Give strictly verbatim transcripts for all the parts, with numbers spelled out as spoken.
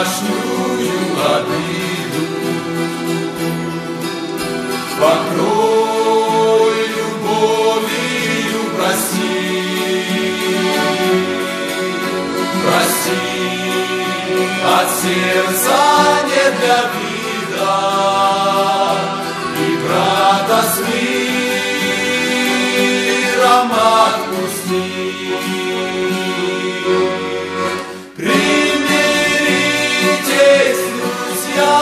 домашнюю обиду. Покрой любовью, прости, прости, от сердца не для вида, и брата с миром отпусти. Примиритесь, друзья,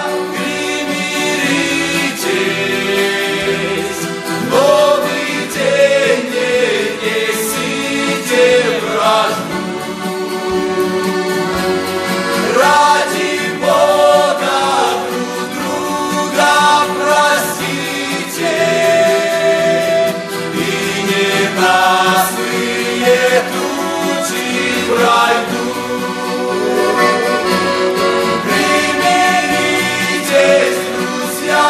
примиритесь, новый день не несите вражду. Ради Бога друг друга простите, и не на злые тучи пройдут. Примиритесь, друзья,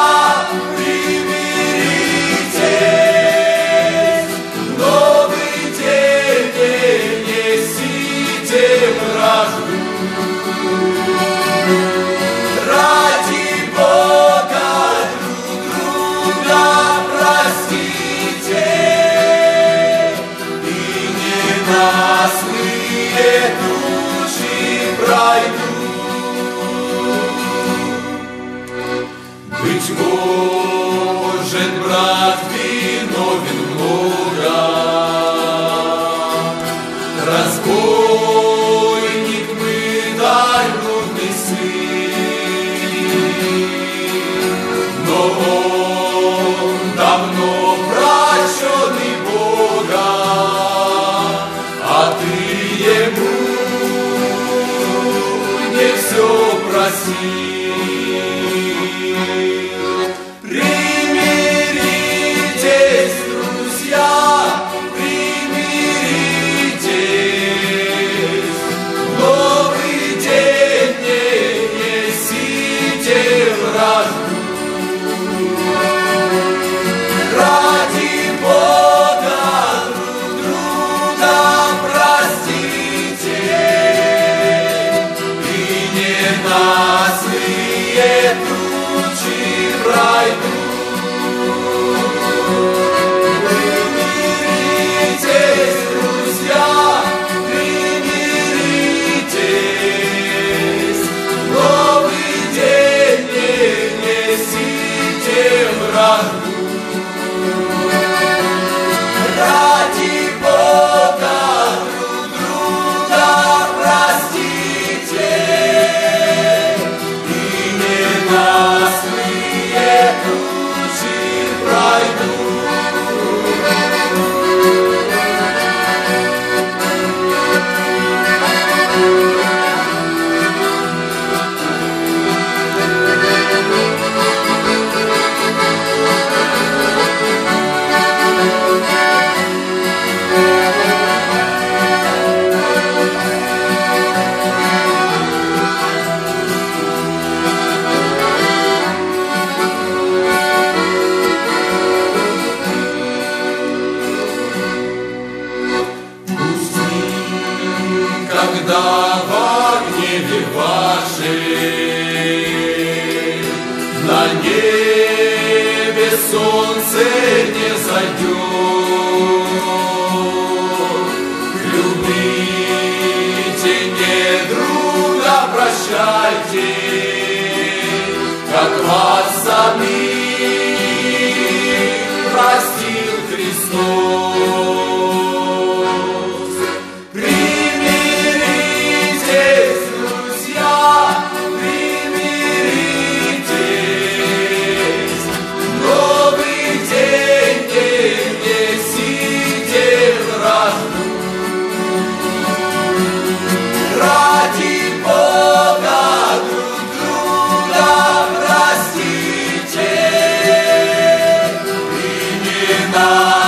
примиритесь, новый день не несите вражду. Ради Бога друг друга простите, и не на злые тучи пройдут. Быть может, брат виновен много, разбойник мытарь, блудный сын, но он давно прощенный Бога, а ты ему не все прости. Примиритесь, друзья, примиритесь, новый день не несите вражду. Ради Бога друг друга простите, и не на злые тучи пройдут. Примиритесь, друзья, примиритесь, новый день не несите вражду. Ради Бога друг друга простите, и не на злые тучи пройдут. Когда в гневе вашей на небе солнце не зайдет, любите не друга, прощайте, как вас самих простил Христос. Примиритесь, друзья, примиритесь, новый день не несите вражду. Ради Бога друг друга простите, и не на